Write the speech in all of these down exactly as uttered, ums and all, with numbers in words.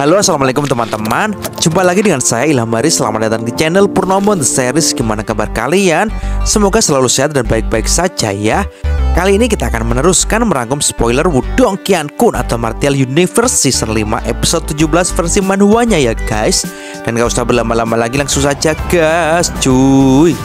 Halo, assalamualaikum teman-teman. Jumpa lagi dengan saya Ilham Baris. Selamat datang di channel Purnomo The Series. Gimana kabar kalian? Semoga selalu sehat dan baik-baik saja ya. Kali ini kita akan meneruskan merangkum spoiler Wudong Qiankun atau Martial Universe Season lima episode tujuh belas versi manhwanya ya guys. Dan gak usah berlama-lama lagi, langsung saja gas cuy.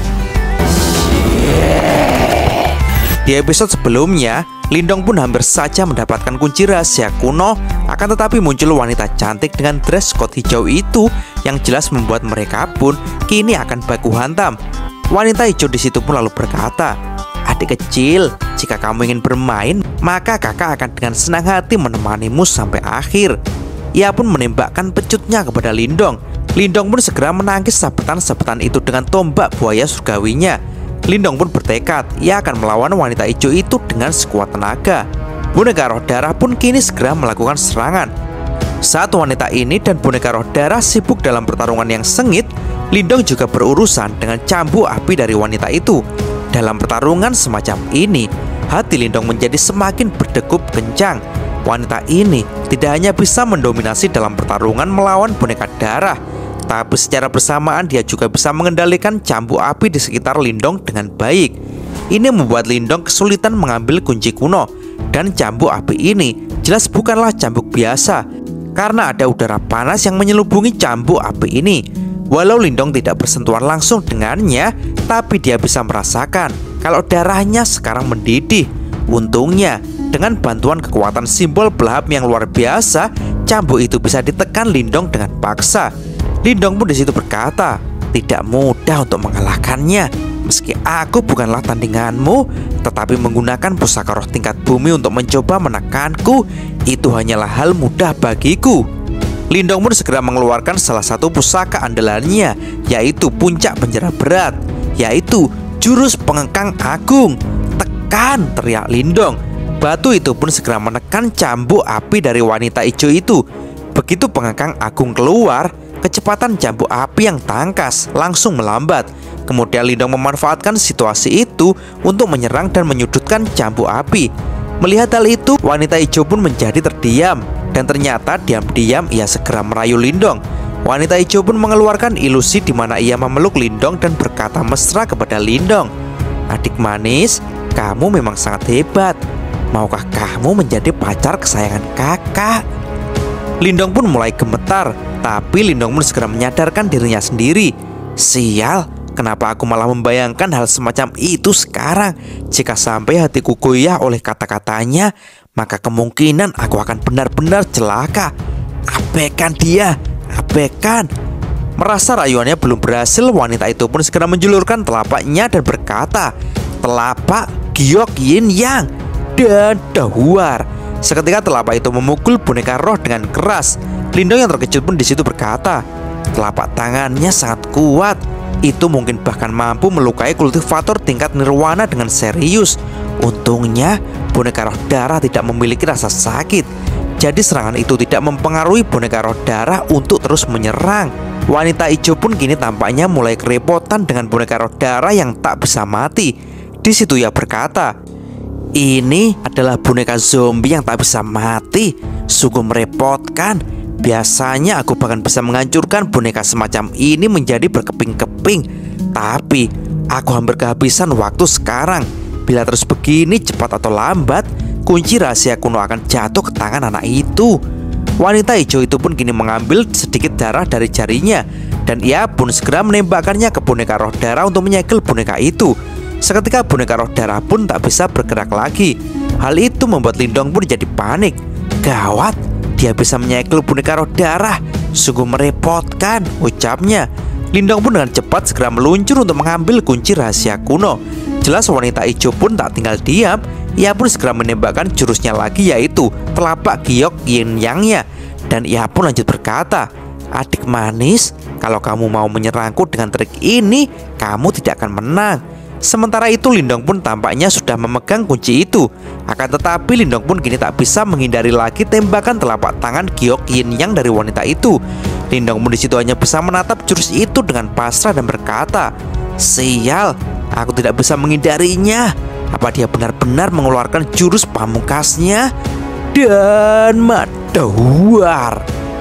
Di episode sebelumnya, Lindong pun hampir saja mendapatkan kunci rahasia kuno. Akan tetapi muncul wanita cantik dengan dress coat hijau itu yang jelas membuat mereka pun kini akan baku hantam. Wanita hijau di situ pun lalu berkata, "Adik kecil, jika kamu ingin bermain, maka kakak akan dengan senang hati menemanimu sampai akhir." Ia pun menembakkan pecutnya kepada Lindong. Lindong pun segera menangkis sabetan-sabetan itu dengan tombak buaya surgawinya. Lindong pun bertekad ia akan melawan wanita hijau itu dengan sekuat tenaga. Boneka roh darah pun kini segera melakukan serangan. Saat wanita ini dan boneka roh darah sibuk dalam pertarungan yang sengit, Lindong juga berurusan dengan cambuk api dari wanita itu. Dalam pertarungan semacam ini, hati Lindong menjadi semakin berdegup kencang. Wanita ini tidak hanya bisa mendominasi dalam pertarungan melawan boneka darah, tapi secara bersamaan dia juga bisa mengendalikan cambuk api di sekitar Lindong dengan baik. Ini membuat Lindong kesulitan mengambil kunci kuno. Dan cambuk api ini jelas bukanlah cambuk biasa, karena ada udara panas yang menyelubungi cambuk api ini. Walau Lindong tidak bersentuhan langsung dengannya, tapi dia bisa merasakan kalau darahnya sekarang mendidih. Untungnya, dengan bantuan kekuatan simbol belahap yang luar biasa, cambuk itu bisa ditekan Lindong dengan paksa. Lindong pun di situ berkata, "Tidak mudah untuk mengalahkannya. Meski aku bukanlah tandinganmu, tetapi menggunakan pusaka roh tingkat bumi untuk mencoba menekanku, itu hanyalah hal mudah bagiku." Lindong pun segera mengeluarkan salah satu pusaka andalannya, yaitu puncak penjara berat, yaitu jurus pengekang agung. "Tekan!" teriak Lindong. Batu itu pun segera menekan cambuk api dari wanita hijau itu. Begitu pengekang agung keluar, kecepatan cambuk api yang tangkas langsung melambat. Kemudian Lindong memanfaatkan situasi itu untuk menyerang dan menyudutkan cambuk api. Melihat hal itu, wanita hijau pun menjadi terdiam. Dan ternyata diam-diam ia segera merayu Lindong. Wanita hijau pun mengeluarkan ilusi di mana ia memeluk Lindong dan berkata mesra kepada Lindong, "Adik manis, kamu memang sangat hebat. Maukah kamu menjadi pacar kesayangan kakak?" Lindong pun mulai gemetar, tapi Lindong pun segera menyadarkan dirinya sendiri. "Sial, kenapa aku malah membayangkan hal semacam itu sekarang? Jika sampai hatiku goyah oleh kata-katanya, maka kemungkinan aku akan benar-benar celaka. Abaikan dia, abaikan." Merasa rayuannya belum berhasil, wanita itu pun segera menjulurkan telapaknya dan berkata, "Telapak Giok Yin Yang," dan dahuar. Seketika telapak itu memukul boneka roh dengan keras. Lindong yang terkejut pun di situ berkata, "Telapak tangannya sangat kuat. Itu mungkin bahkan mampu melukai kultivator tingkat nirwana dengan serius. Untungnya boneka roh darah tidak memiliki rasa sakit. Jadi serangan itu tidak mempengaruhi boneka roh darah untuk terus menyerang." Wanita hijau pun kini tampaknya mulai kerepotan dengan boneka roh darah yang tak bisa mati. Di situ ia berkata, "Ini adalah boneka zombie yang tak bisa mati. Sungguh merepotkan. Biasanya aku bahkan bisa menghancurkan boneka semacam ini menjadi berkeping-keping. Tapi aku hampir kehabisan waktu sekarang. Bila terus begini cepat atau lambat, kunci rahasia kuno akan jatuh ke tangan anak itu." Wanita hijau itu pun kini mengambil sedikit darah dari jarinya, dan ia pun segera menembakkannya ke boneka roh darah untuk menyegel boneka itu. Seketika boneka roh darah pun tak bisa bergerak lagi. Hal itu membuat Lindong pun jadi panik. Gawat, dia bisa menyegel boneka roh darah. Sungguh merepotkan, ucapnya. Lindong pun dengan cepat segera meluncur untuk mengambil kunci rahasia kuno. Jelas wanita hijau pun tak tinggal diam. Ia pun segera menembakkan jurusnya lagi, yaitu telapak Giok Yin Yang-nya. Dan ia pun lanjut berkata, "Adik manis, kalau kamu mau menyerangku dengan trik ini, kamu tidak akan menang." Sementara itu Lindong pun tampaknya sudah memegang kunci itu. Akan tetapi Lindong pun kini tak bisa menghindari lagi tembakan telapak tangan Giok Yin Yang dari wanita itu. Lindong pun disitu hanya bisa menatap jurus itu dengan pasrah dan berkata, "Sial, aku tidak bisa menghindarinya. Apa dia benar-benar mengeluarkan jurus pamungkasnya?" Dan madahuar.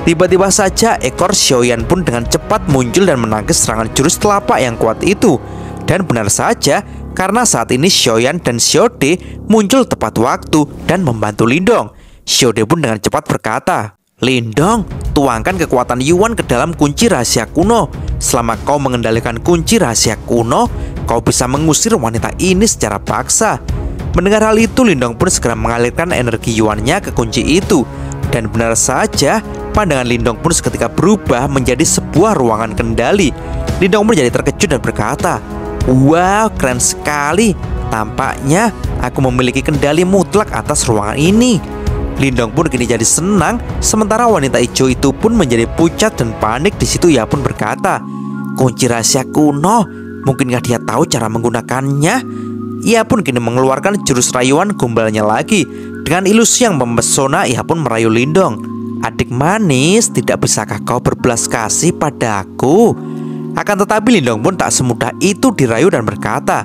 Tiba-tiba saja ekor Xiaoyan pun dengan cepat muncul dan menangkis serangan jurus telapak yang kuat itu. Dan benar saja, karena saat ini Xiaoyan dan Xiaode muncul tepat waktu dan membantu Lindong. Xiaode pun dengan cepat berkata, "Lindong, tuangkan kekuatan Yuan ke dalam kunci rahasia kuno. Selama kau mengendalikan kunci rahasia kuno, kau bisa mengusir wanita ini secara paksa." Mendengar hal itu, Lindong pun segera mengalirkan energi Yuannya ke kunci itu. Dan benar saja, pandangan Lindong pun seketika berubah menjadi sebuah ruangan kendali. Lindong pun jadi terkejut dan berkata, "Wow, keren sekali. Tampaknya aku memiliki kendali mutlak atas ruangan ini." Lindong pun kini jadi senang, sementara wanita hijau itu pun menjadi pucat dan panik. Di situ ia pun berkata, "Kunci rahasia kuno, mungkinkah dia tahu cara menggunakannya?" Ia pun kini mengeluarkan jurus rayuan gombalnya lagi. Dengan ilusi yang memesona, ia pun merayu Lindong. "Adik manis, tidak bisakah kau berbelas kasih padaku?" Akan tetapi Lindong pun tak semudah itu dirayu dan berkata,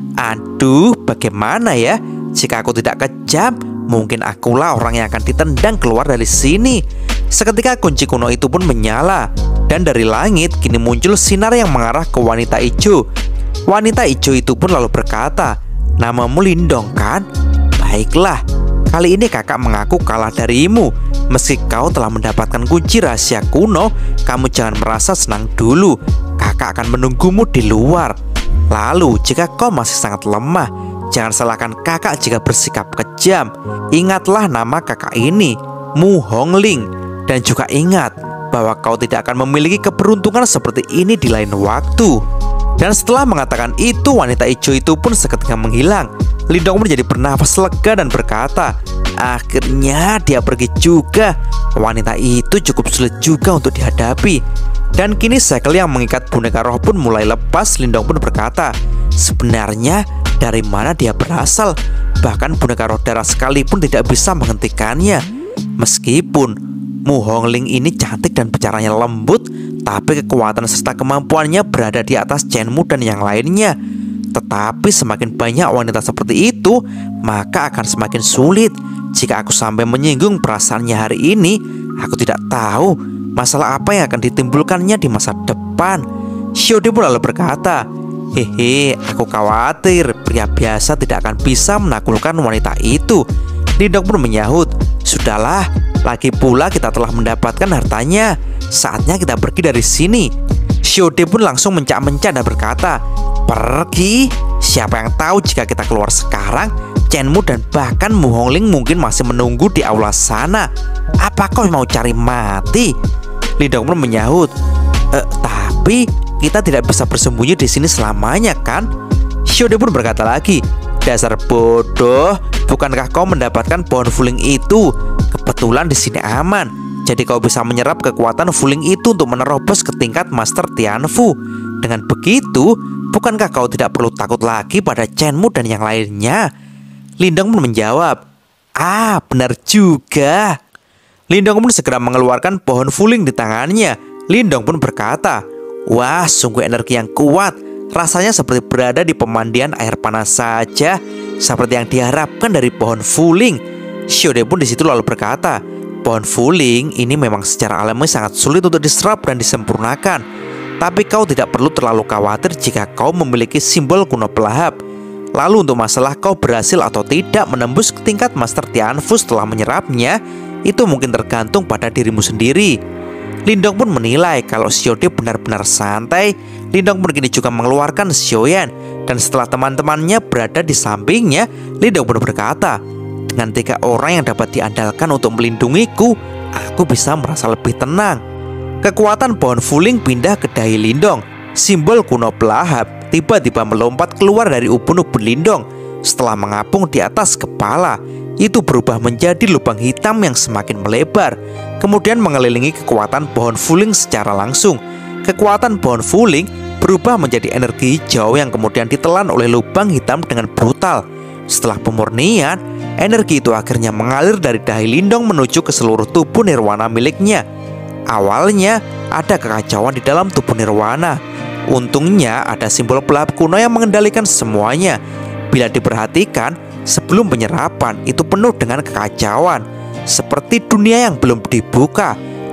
"Aduh, bagaimana ya? Jika aku tidak kejam, mungkin akulah orang yang akan ditendang keluar dari sini." Seketika kunci kuno itu pun menyala, dan dari langit kini muncul sinar yang mengarah ke wanita hijau. Wanita hijau itu pun lalu berkata, "Namamu Lindong kan? Baiklah, kali ini kakak mengaku kalah darimu. Meski kau telah mendapatkan kunci rahasia kuno, kamu jangan merasa senang dulu. Kakak akan menunggumu di luar. Lalu jika kau masih sangat lemah, jangan salahkan kakak jika bersikap kejam. Ingatlah nama kakak ini, Mu Hongling. Dan juga ingat bahwa kau tidak akan memiliki keberuntungan seperti ini di lain waktu." Dan setelah mengatakan itu, wanita hijau itu pun seketika menghilang. Lindong pun jadi bernafas lega dan berkata, "Akhirnya dia pergi juga. Wanita itu cukup sulit juga untuk dihadapi." Dan kini segel yang mengikat boneka roh pun mulai lepas. Lindong pun berkata, "Sebenarnya dari mana dia berasal? Bahkan boneka roh darah sekalipun tidak bisa menghentikannya. Meskipun Mu Hongling ini cantik dan bicaranya lembut, tapi kekuatan serta kemampuannya berada di atas Chenmu dan yang lainnya. Tetapi semakin banyak wanita seperti itu, maka akan semakin sulit. Jika aku sampai menyinggung perasaannya hari ini, aku tidak tahu masalah apa yang akan ditimbulkannya di masa depan." Xiaode pun lalu berkata, "Hehe, aku khawatir pria biasa tidak akan bisa menaklukkan wanita itu." Lindong pun menyahut, "Sudahlah, lagi pula kita telah mendapatkan hartanya. Saatnya kita pergi dari sini." Xiaode pun langsung mencak-mencak dan berkata, "Pergi? Siapa yang tahu jika kita keluar sekarang, Chenmu dan bahkan Mu Hongling mungkin masih menunggu di aula sana. Apa kau mau cari mati?" Lindong pun menyahut, e, "Tapi kita tidak bisa bersembunyi di sini selamanya kan?" Xiaode pun berkata lagi, "Dasar bodoh, bukankah kau mendapatkan pohon fuling itu? Kebetulan di sini aman. Jadi kau bisa menyerap kekuatan fuling itu untuk menerobos ke tingkat Master Tianfu. Dengan begitu, bukankah kau tidak perlu takut lagi pada Chenmu dan yang lainnya?" Lindong pun menjawab, "Ah, benar juga." Lindong pun segera mengeluarkan pohon fuling di tangannya. Lindong pun berkata, "Wah, sungguh energi yang kuat. Rasanya seperti berada di pemandian air panas saja, seperti yang diharapkan dari pohon fuling." Xiaode pun di situ lalu berkata, "Pohon fuling ini memang secara alami sangat sulit untuk diserap dan disempurnakan. Tapi kau tidak perlu terlalu khawatir jika kau memiliki simbol kuno pelahap. Lalu untuk masalah kau berhasil atau tidak menembus ke tingkat Master Tianfu setelah menyerapnya, itu mungkin tergantung pada dirimu sendiri." Lindong pun menilai kalau Xiaode benar-benar santai. Lindong pun kini juga mengeluarkan Xiaoyan. Dan setelah teman-temannya berada di sampingnya, Lindong pun berkata, "Dengan tiga orang yang dapat diandalkan untuk melindungiku, aku bisa merasa lebih tenang." Kekuatan pohon fuling pindah ke dahi Lindong. Simbol kuno pelahap tiba-tiba melompat keluar dari ubun-ubun Lindong. Setelah mengapung di atas kepala, itu berubah menjadi lubang hitam yang semakin melebar, kemudian mengelilingi kekuatan pohon fuling secara langsung. Kekuatan pohon fuling berubah menjadi energi hijau yang kemudian ditelan oleh lubang hitam dengan brutal. Setelah pemurnian, energi itu akhirnya mengalir dari dahi Lindong menuju ke seluruh tubuh nirwana miliknya. Awalnya ada kekacauan di dalam tubuh nirwana. Untungnya ada simbol pelahap kuno yang mengendalikan semuanya. Bila diperhatikan, sebelum penyerapan itu penuh dengan kekacauan, seperti dunia yang belum dibuka.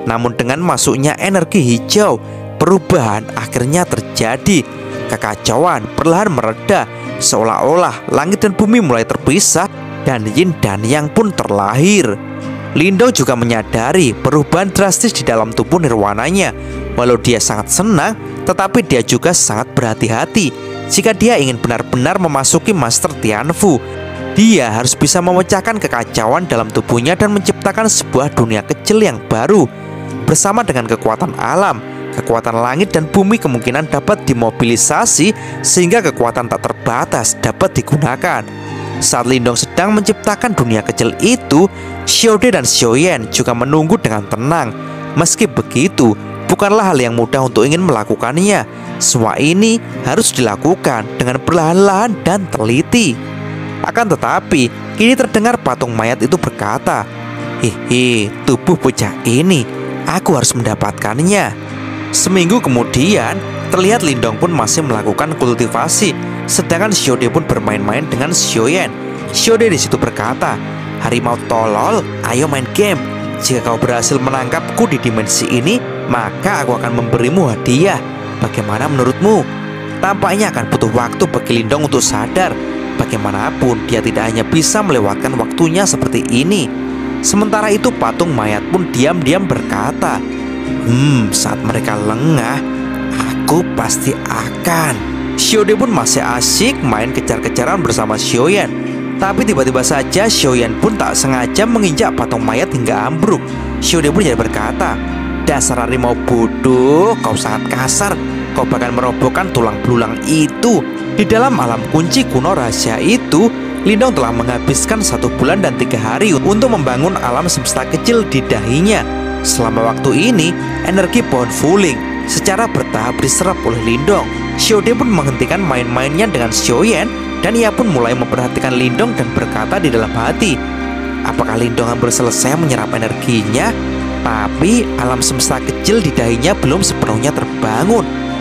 Namun dengan masuknya energi hijau, perubahan akhirnya terjadi. Kekacauan perlahan mereda, seolah-olah langit dan bumi mulai terpisah dan yin dan yang pun terlahir. Lindong juga menyadari perubahan drastis di dalam tubuh nirwananya. Walau dia sangat senang, tetapi dia juga sangat berhati-hati. Jika dia ingin benar-benar memasuki Master Tianfu, dia harus bisa memecahkan kekacauan dalam tubuhnya dan menciptakan sebuah dunia kecil yang baru. Bersama dengan kekuatan alam, kekuatan langit dan bumi kemungkinan dapat dimobilisasi sehingga kekuatan tak terbatas dapat digunakan. Saat Lindong sedang menciptakan dunia kecil itu, Xiaode dan Xiaoyan juga menunggu dengan tenang. Meski begitu, bukanlah hal yang mudah untuk ingin melakukannya. Semua ini harus dilakukan dengan perlahan-lahan dan teliti. Akan tetapi, kini terdengar patung mayat itu berkata, "Hehe, tubuh bocah ini, aku harus mendapatkannya." Seminggu kemudian, terlihat Lindong pun masih melakukan kultivasi, sedangkan Xiaode pun bermain-main dengan Xiaoyan. Xiaode di situ berkata, "Harimau tolol, ayo main game. Jika kau berhasil menangkapku di dimensi ini, maka aku akan memberimu hadiah. Bagaimana menurutmu?" Tampaknya akan butuh waktu bagi Lindong untuk sadar. Bagaimanapun, dia tidak hanya bisa melewatkan waktunya seperti ini. Sementara itu patung mayat pun diam-diam berkata, Hmm, saat mereka lengah, aku pasti akan. Xiaode pun masih asik main kejar-kejaran bersama Xiaoyan. Tapi tiba-tiba saja Xiaoyan pun tak sengaja menginjak patung mayat hingga ambruk. Xiaode pun jadi berkata, "Dasar harimau bodoh, kau sangat kasar. Kau bahkan merobohkan tulang belulang itu." Di dalam alam kunci kuno rahasia itu, Lindong telah menghabiskan satu bulan dan tiga hari untuk membangun alam semesta kecil di dahinya. Selama waktu ini, energi pohon Fuling secara bertahap diserap oleh Lindong. Xiaode pun menghentikan main-mainnya dengan Xiaoyan dan ia pun mulai memperhatikan Lindong dan berkata di dalam hati, apakah Lindong hampir selesai menyerap energinya? Tapi alam semesta kecil di dahinya belum sepenuhnya terbangun.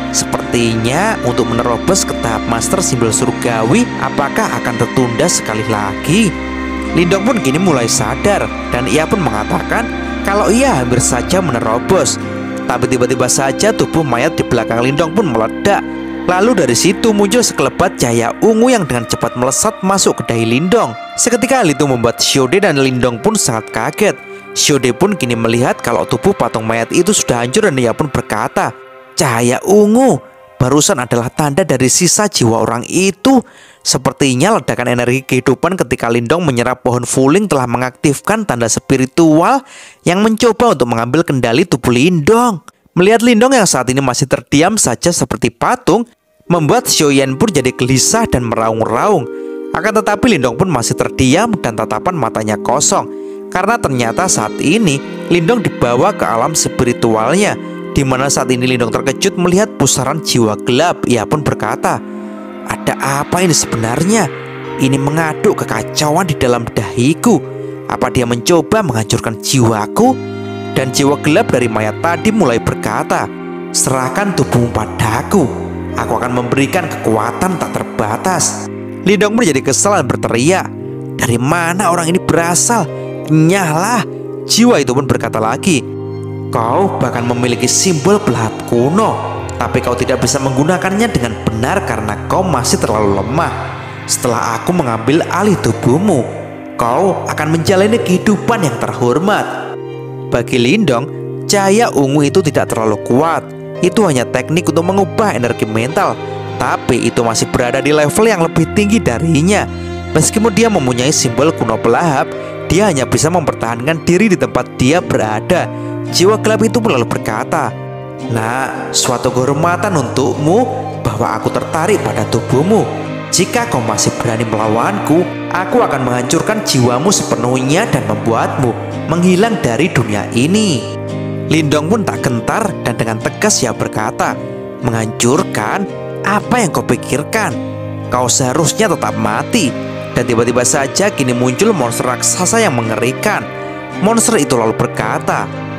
Sepertinya untuk menerobos ke tahap master simbol surgawi, apakah akan tertunda sekali lagi? Lindong pun kini mulai sadar dan ia pun mengatakan kalau ia hampir saja menerobos. Tapi tiba-tiba saja tubuh mayat di belakang Lindong pun meledak. Lalu dari situ muncul sekelebat cahaya ungu yang dengan cepat melesat masuk ke dahi Lindong. Seketika hal itu membuat Xiaode dan Lindong pun sangat kaget. Xiaode pun kini melihat kalau tubuh patung mayat itu sudah hancur dan ia pun berkata, "Cahaya ungu barusan adalah tanda dari sisa jiwa orang itu." Sepertinya ledakan energi kehidupan ketika Lindong menyerap pohon Fuling telah mengaktifkan tanda spiritual yang mencoba untuk mengambil kendali tubuh Lindong. Melihat Lindong yang saat ini masih terdiam saja seperti patung, membuat Xiaoyan pun jadi gelisah dan meraung-raung. Akan tetapi Lindong pun masih terdiam dan tatapan matanya kosong. Karena ternyata saat ini Lindong dibawa ke alam spiritualnya, di mana saat ini Lindong terkejut melihat pusaran jiwa gelap. Ia pun berkata, "Ada apa ini sebenarnya? Ini mengaduk kekacauan di dalam dahiku. Apa dia mencoba menghancurkan jiwaku?" Dan jiwa gelap dari mayat tadi mulai berkata, "Serahkan tubuhmu padaku. Aku akan memberikan kekuatan tak terbatas." Lindong menjadi kesal dan berteriak, "Dari mana orang ini berasal? Nyahlah." Jiwa itu pun berkata lagi, "Kau bahkan memiliki simbol belahat kuno, tapi kau tidak bisa menggunakannya dengan benar karena kau masih terlalu lemah. Setelah aku mengambil alih tubuhmu, kau akan menjalani kehidupan yang terhormat." Bagi Lindong, cahaya ungu itu tidak terlalu kuat. Itu hanya teknik untuk mengubah energi mental, tapi itu masih berada di level yang lebih tinggi darinya. Meskipun dia mempunyai simbol kuno pelahap, dia hanya bisa mempertahankan diri di tempat dia berada. Jiwa gelap itu lalu berkata, "Nah, suatu kehormatan untukmu bahwa aku tertarik pada tubuhmu. Jika kau masih berani melawanku, aku akan menghancurkan jiwamu sepenuhnya dan membuatmu menghilang dari dunia ini." Lindong pun tak gentar dan dengan tegas ia berkata, "Menghancurkan? Apa yang kau pikirkan? Kau seharusnya tetap mati." Dan tiba-tiba saja kini muncul monster raksasa yang mengerikan. Monster itu lalu berkata,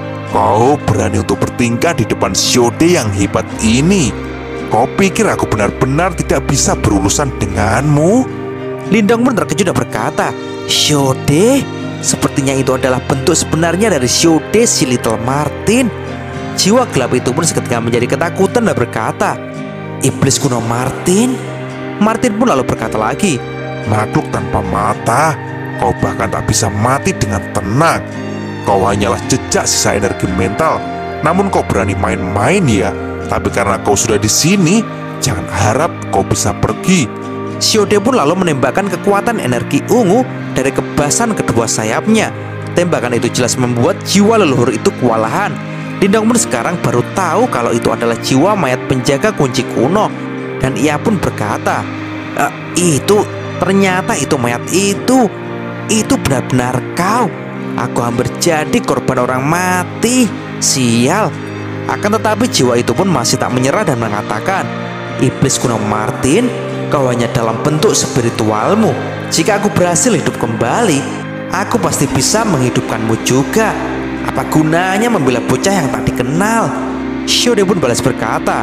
"Kau berani untuk bertingkah di depan Xiaode yang hebat ini? Kau pikir aku benar-benar tidak bisa berurusan denganmu?" Lindong pun terkejut dan berkata, "Xiaode? Sepertinya itu adalah bentuk sebenarnya dari Shode si Little Martin. Jiwa gelap itu pun seketika menjadi ketakutan dan berkata, "Iblis kuno Martin." Martin pun lalu berkata lagi, "Makhluk tanpa mata, kau bahkan tak bisa mati dengan tenang. Kau hanyalah jejak sisa energi mental. Namun kau berani main-main ya. Tapi karena kau sudah di sini, jangan harap kau bisa pergi." Shode pun lalu menembakkan kekuatan energi ungu dari kebasan kedua sayapnya. Tembakan itu jelas membuat jiwa leluhur itu kewalahan. Lindong pun sekarang baru tahu kalau itu adalah jiwa mayat penjaga kunci kuno. Dan ia pun berkata, e, Itu, ternyata itu mayat itu. Itu benar-benar kau. Aku hampir jadi korban orang mati. Sial. Akan tetapi jiwa itu pun masih tak menyerah dan mengatakan, "Iblis kuno Martin, kau hanya dalam bentuk spiritualmu. Jika aku berhasil hidup kembali, aku pasti bisa menghidupkanmu juga. Apa gunanya membela bocah yang tak dikenal?" Shode pun balas berkata,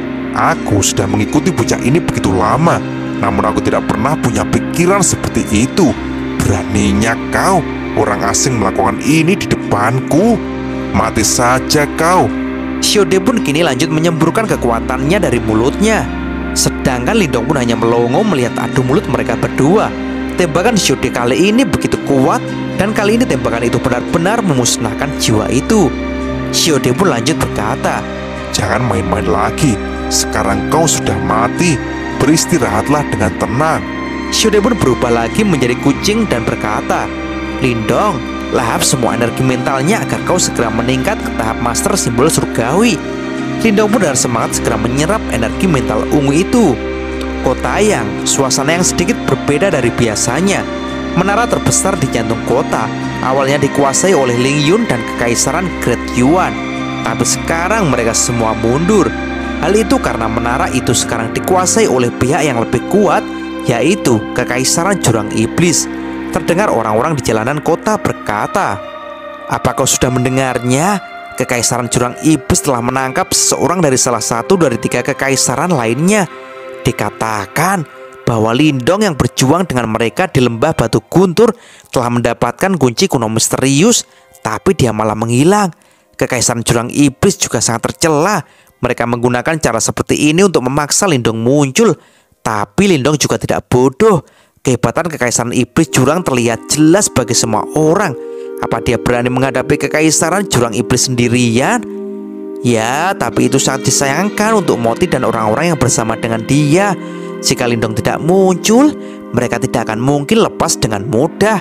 "Aku sudah mengikuti bocah ini begitu lama, namun aku tidak pernah punya pikiran seperti itu. Beraninya kau, orang asing, melakukan ini di depanku. Mati saja kau." Shode pun kini lanjut menyemburkan kekuatannya dari mulutnya. Sedangkan Lindong pun hanya melongo melihat adu mulut mereka berdua. Tembakan Shode kali ini begitu kuat, dan kali ini tembakan itu benar-benar memusnahkan jiwa itu. Shode pun lanjut berkata, "Jangan main-main lagi. Sekarang kau sudah mati. Beristirahatlah dengan tenang." Shode pun berubah lagi menjadi kucing dan berkata, "Lindong, lahap semua energi mentalnya agar kau segera meningkat ke tahap master simbol surgawi." Lindong pun dengan semangat segera menyerap energi mental ungu itu. Kota yang suasana yang sedikit berbeda dari biasanya. Menara terbesar di jantung kota awalnya dikuasai oleh Ling Yun dan Kekaisaran Great Yuan. Tapi sekarang mereka semua mundur. Hal itu karena menara itu sekarang dikuasai oleh pihak yang lebih kuat, yaitu Kekaisaran Jurang Iblis. Terdengar orang-orang di jalanan kota berkata, "Apa kau sudah mendengarnya? Kekaisaran Jurang Iblis telah menangkap seseorang dari salah satu dari tiga kekaisaran lainnya. Dikatakan bahwa Lindong yang berjuang dengan mereka di lembah Batu Guntur telah mendapatkan kunci kuno misterius, tapi dia malah menghilang. Kekaisaran Jurang Iblis juga sangat tercela. Mereka menggunakan cara seperti ini untuk memaksa Lindong muncul. Tapi Lindong juga tidak bodoh. Kehebatan Kekaisaran Iblis Jurang terlihat jelas bagi semua orang. Apa dia berani menghadapi Kekaisaran Jurang Iblis sendirian? Ya, tapi itu sangat disayangkan untuk Moti dan orang-orang yang bersama dengan dia. Jika Lindong tidak muncul, mereka tidak akan mungkin lepas dengan mudah.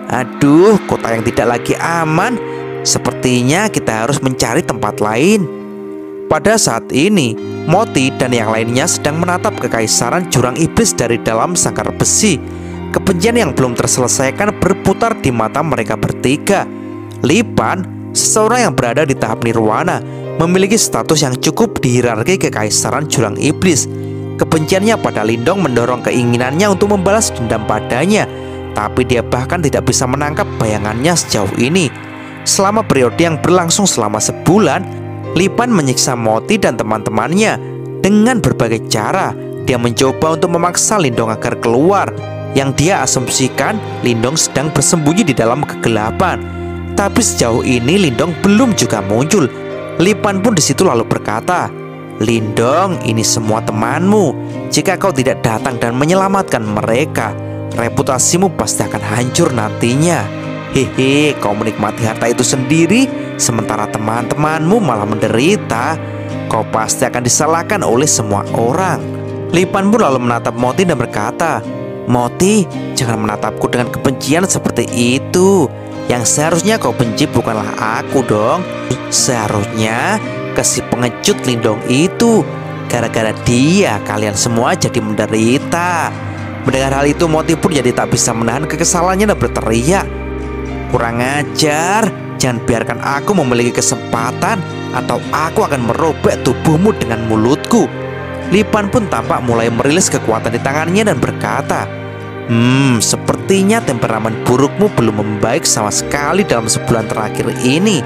Aduh, kota yang tidak lagi aman. Sepertinya kita harus mencari tempat lain." Pada saat ini, Moti dan yang lainnya sedang menatap Kekaisaran Jurang Iblis dari dalam sangkar besi. Kebencian yang belum terselesaikan berputar di mata mereka bertiga. Lipan, seseorang yang berada di tahap nirwana, memiliki status yang cukup di hierarki Kekaisaran Jurang Iblis. Kebenciannya pada Lindong mendorong keinginannya untuk membalas dendam padanya, tapi dia bahkan tidak bisa menangkap bayangannya sejauh ini. Selama periode yang berlangsung selama sebulan, Lipan menyiksa Moti dan teman-temannya dengan berbagai cara. Dia mencoba untuk memaksa Lindong agar keluar, yang dia asumsikan Lindong sedang bersembunyi di dalam kegelapan. Tapi sejauh ini Lindong belum juga muncul. Lipan pun di situ lalu berkata, "Lindong, ini semua temanmu. Jika kau tidak datang dan menyelamatkan mereka, reputasimu pasti akan hancur nantinya. Hehe, kau menikmati harta itu sendiri, sementara teman-temanmu malah menderita. Kau pasti akan disalahkan oleh semua orang." Lipan pun lalu menatap Moti dan berkata, "Moti, jangan menatapku dengan kebencian seperti itu. Yang seharusnya kau benci bukanlah aku dong. Seharusnya ke si pengecut Lindong itu. Gara-gara dia kalian semua jadi menderita." Mendengar hal itu, Moti pun jadi tak bisa menahan kekesalannya dan berteriak, "Kurang ajar, jangan biarkan aku memiliki kesempatan, atau aku akan merobek tubuhmu dengan mulutku." Lipan pun tampak mulai merilis kekuatan di tangannya dan berkata, Hmm, sepertinya temperamen burukmu belum membaik sama sekali dalam sebulan terakhir ini.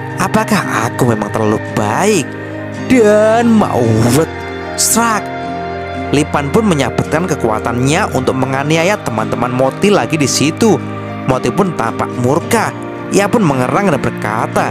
Apakah aku memang terlalu baik?" Dan mauwet, strak. Lipan pun menyabetkan kekuatannya untuk menganiaya teman-teman Moti lagi di situ. Moti pun tampak murka. Ia pun mengerang dan berkata,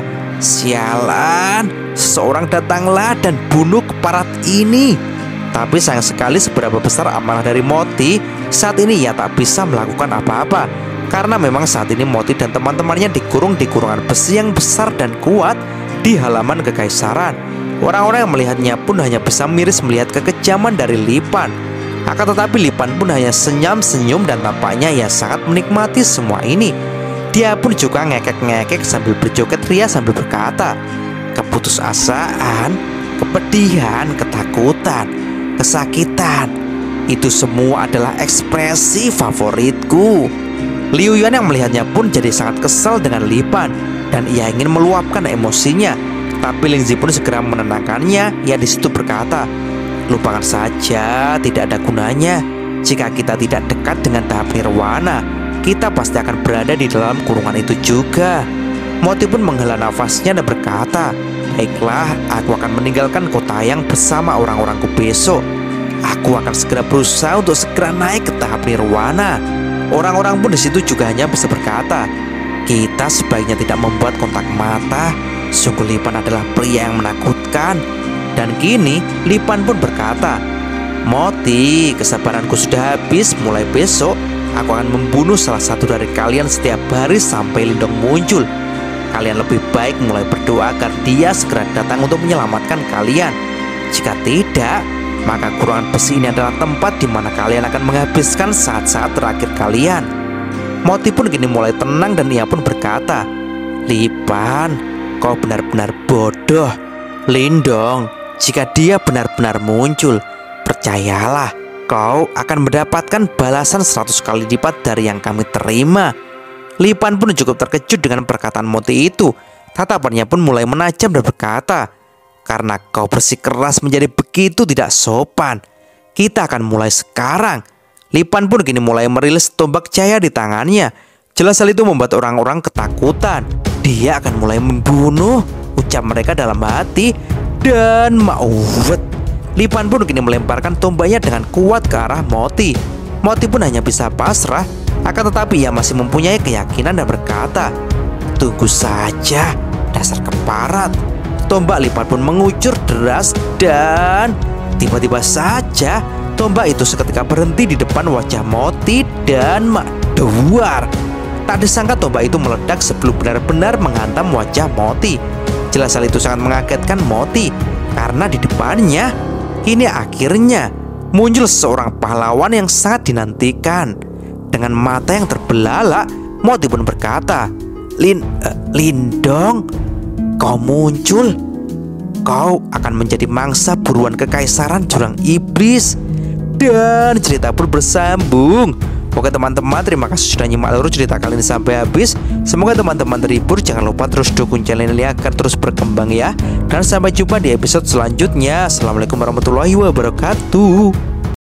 "Sialan, seseorang datanglah dan bunuh keparat ini." Tapi sayang sekali seberapa besar amarah dari Moti, saat ini ia tak bisa melakukan apa-apa. Karena memang saat ini Moti dan teman-temannya dikurung di kurungan besi yang besar dan kuat di halaman kekaisaran. Orang-orang yang melihatnya pun hanya bisa miris melihat kekejaman dari Lipan. Akan tetapi Lipan pun hanya senyum-senyum dan tampaknya ia sangat menikmati semua ini. Dia pun juga ngekek-ngekek sambil berjoget ria sambil berkata, "Keputusasaan, kepedihan, ketakutan, kesakitan, itu semua adalah ekspresi favoritku." Liu Yuan yang melihatnya pun jadi sangat kesal dengan Lipan dan ia ingin meluapkan emosinya. Tapi Ling Zi pun segera menenangkannya. Ia di situ berkata, "Lupakan saja, tidak ada gunanya. Jika kita tidak dekat dengan tahap nirwana, kita pasti akan berada di dalam kurungan itu juga." Moti pun menghela nafasnya dan berkata, "Baiklah, aku akan meninggalkan kota yang bersama orang-orangku besok. Aku akan segera berusaha untuk segera naik ke tahap nirwana." Orang-orang pun di situ juga hanya bisa berkata, "Kita sebaiknya tidak membuat kontak mata. Sungguh Lipan adalah pria yang menakutkan." Dan kini Lipan pun berkata, "Moti, kesabaranku sudah habis. Mulai besok aku akan membunuh salah satu dari kalian setiap hari sampai Lindong muncul. Kalian lebih baik mulai berdoa agar dia segera datang untuk menyelamatkan kalian. Jika tidak, maka kurungan besi ini adalah tempat di mana kalian akan menghabiskan saat-saat terakhir kalian." Moti pun kini mulai tenang dan ia pun berkata, "Lipan, kau benar-benar bodoh. Lindong, jika dia benar-benar muncul, percayalah, kau akan mendapatkan balasan seratus kali lipat dari yang kami terima." Lipan pun cukup terkejut dengan perkataan Moti itu. Tatapannya pun mulai menajam dan berkata, "Karena kau bersikeras menjadi begitu tidak sopan, kita akan mulai sekarang." Lipan pun kini mulai merilis tombak cahaya di tangannya. Jelas hal itu membuat orang-orang ketakutan. Dia akan mulai membunuh, ucap mereka dalam hati. Dan mauwet, Lipan pun kini melemparkan tombaknya dengan kuat ke arah Moti. Moti pun hanya bisa pasrah. Akan tetapi ia masih mempunyai keyakinan dan berkata, "Tunggu saja, dasar keparat." Tombak Lipan pun mengucur deras dan tiba-tiba saja tombak itu seketika berhenti di depan wajah Moti dan Makduar. Tak disangka tombak itu meledak sebelum benar-benar menghantam wajah Moti. Jelas hal itu sangat mengagetkan Moti, karena di depannya kini akhirnya muncul seorang pahlawan yang sangat dinantikan. Dengan mata yang terbelalak, Moti pun berkata, Lin, uh, Lindong, kau muncul. Kau akan menjadi mangsa buruan kekaisaran jurang iblis." Dan cerita pun bersambung. Oke teman-teman, terima kasih sudah nyimak alur cerita kali ini sampai habis. Semoga teman-teman terhibur. Jangan lupa terus dukung channel ini agar terus berkembang ya. Dan sampai jumpa di episode selanjutnya. Assalamualaikum warahmatullahi wabarakatuh.